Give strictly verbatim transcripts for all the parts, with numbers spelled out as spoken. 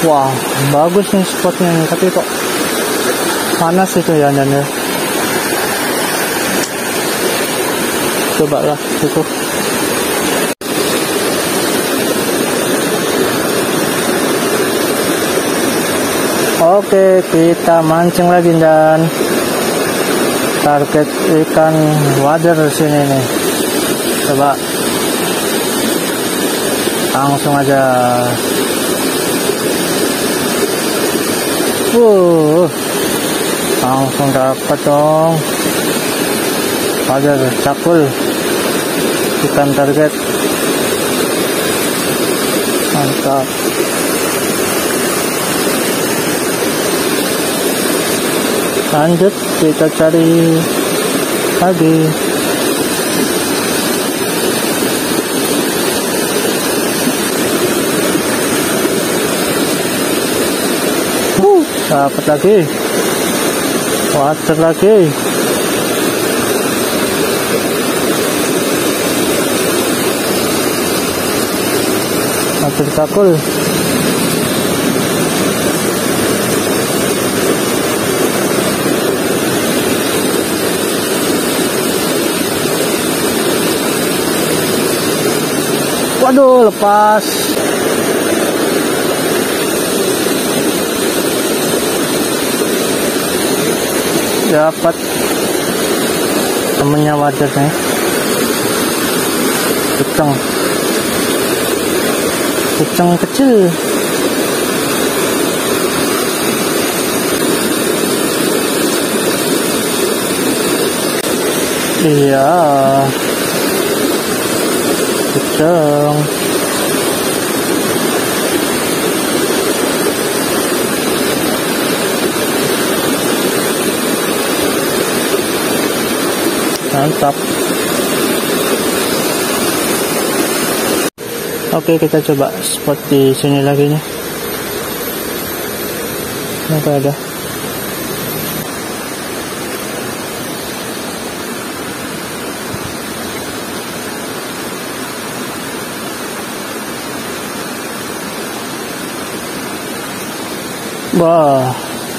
Wah, bagus nih spotnya nih, tapi kok panas itu ya dan ya. Coba lah itu. Oke, kita mancing lagi dan target ikan wader sini nih. Coba langsung aja. Uh, langsung dapat dong. Wader cakul, ikan target. Mantap. Lanjut kita cari lagi. Uh, dapat lagi. Water lagi. Water cakul. Waduh, lepas. Dapat temennya wadernya. Kucing. Kucing kecil. Iya. Kucing. Mantap. Oke, kita coba spot di sini lagi nih. Apa ada? Wah,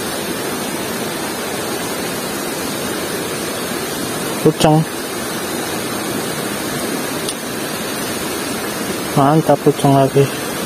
kucing. Mantap, kucing lagi.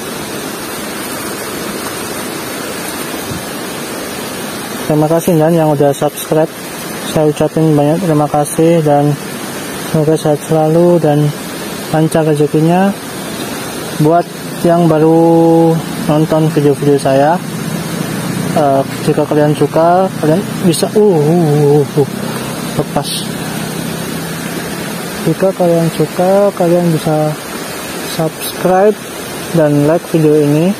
Terima kasih dan yang udah subscribe. Saya ucapin banyak terima kasih dan semoga sehat selalu dan lancar rezekinya. Buat yang baru nonton video-video saya, uh, jika kalian suka, kalian bisa uh, uh, uh, uh lepas. Jika kalian suka, kalian bisa subscribe dan like video ini.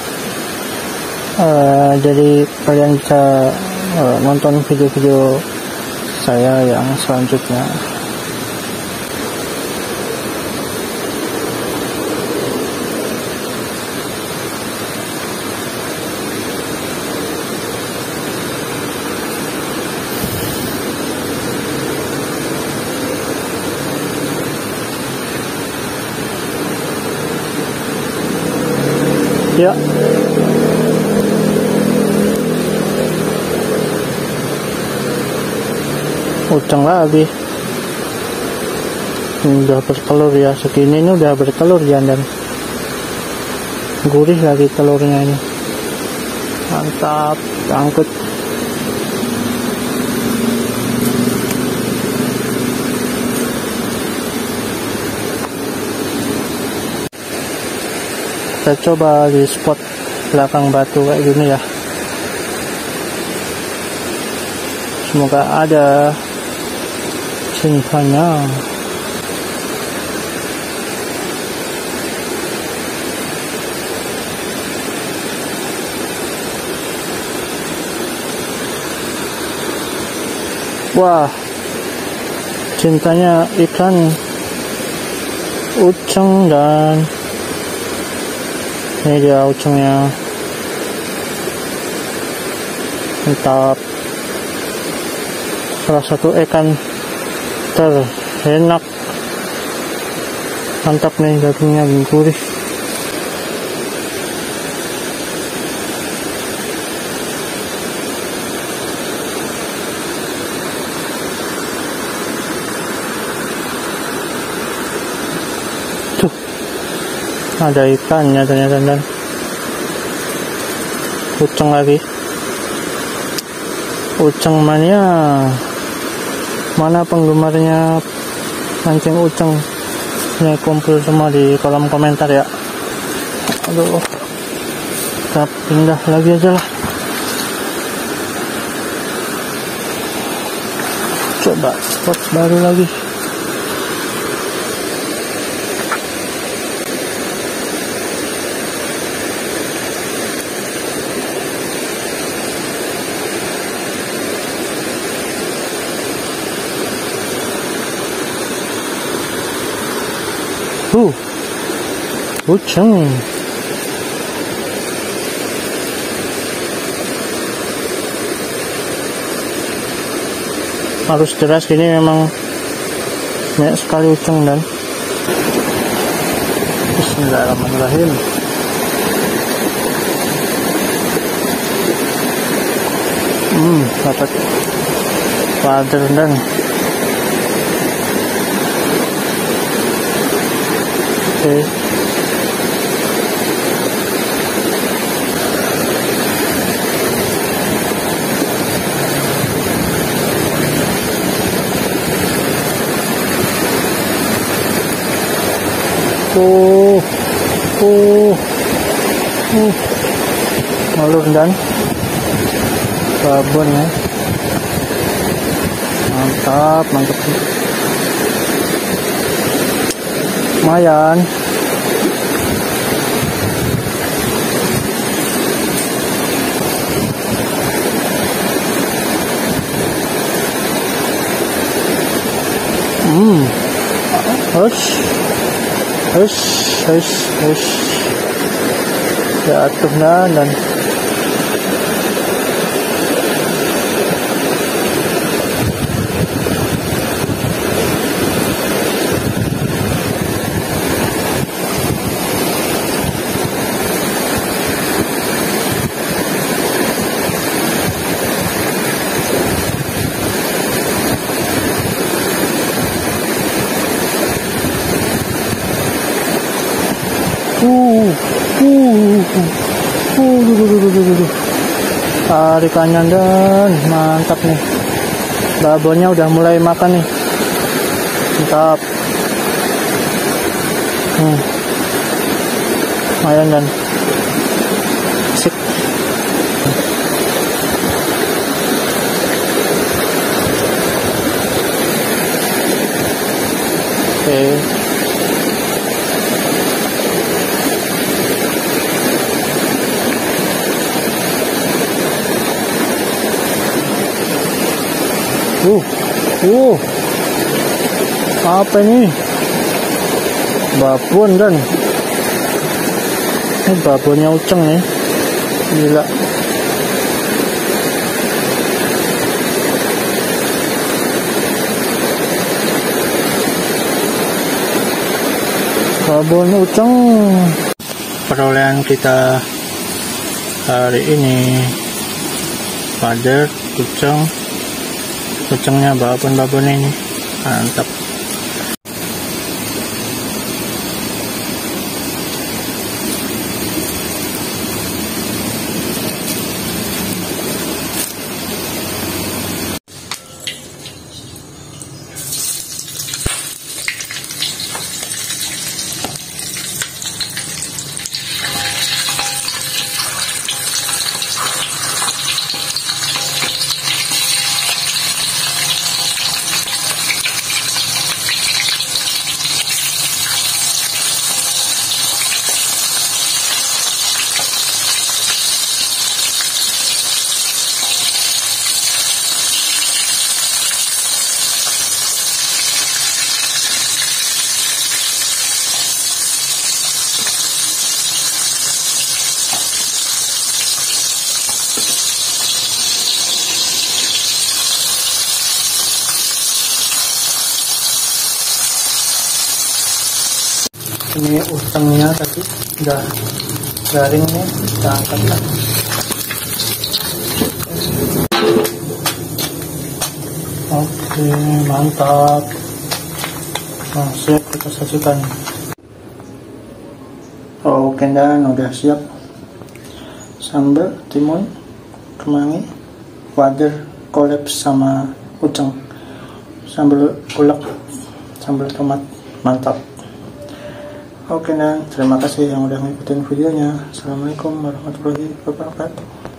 Uh, jadi kalian bisa uh, nonton video-video saya yang selanjutnya. Ya, uceng lagi. Udah bertelur ya, segini ini udah bertelur ya, dan gurih lagi telurnya ini. Mantap, angkut. Kita coba di spot belakang batu kayak gini ya. Semoga ada simpannya. Wah, cintanya ikan uceng, dan ini dia ucengnya. Mantap. Salah satu ikan terenak. Mantap nih, dagingnya gurih. ada ikannya ternyata, dan uceng lagi. Uceng mania, mana penggemarnya mancing uceng? Ini kumpul semua di kolom komentar ya. Aduh, kita pindah lagi aja lah. Coba spot baru lagi. Uh, uceng. Harus deras gini memang banyak sekali uceng, dan bismillahirrahmanirrahim. Hmm, dapat wader dan oke. Okay. Oh, oh, uh, malur dan babon ya, mantap, mantap, lumayan. Hmm, hush. Hush, hush, hush. Jatuh na dan Uh, uh, uh, uh, tarikannya dan mantap nih. Babonnya udah mulai makan nih, mantap. Hmm, lumayan dan asik. Oke. Okay. Uh, uh, apa ini? Babon dan ini babonnya uceng nih, gila. Babon uceng. Perolehan kita hari ini pada uceng. Ucengnya babon-babon ini mantap. Ini utangnya tadi udah garing nih, kita angkat lagi. Oke, mantap. Nah, siap kita sajikan. Oke, dan udah siap sambal timun, kemangi, wader, kolaps sama uceng, sambal ulek, sambal tomat, mantap. Oke, dan terima kasih yang udah ngikutin videonya. Assalamualaikum warahmatullahi wabarakatuh.